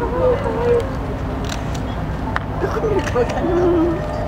どこ見るかわかんない。